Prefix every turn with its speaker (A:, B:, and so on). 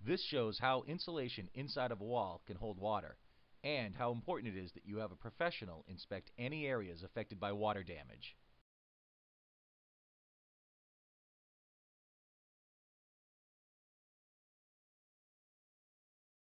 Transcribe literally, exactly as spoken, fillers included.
A: This shows how insulation inside of a wall can hold water, and how important it is that you have a professional inspect any areas affected by water damage.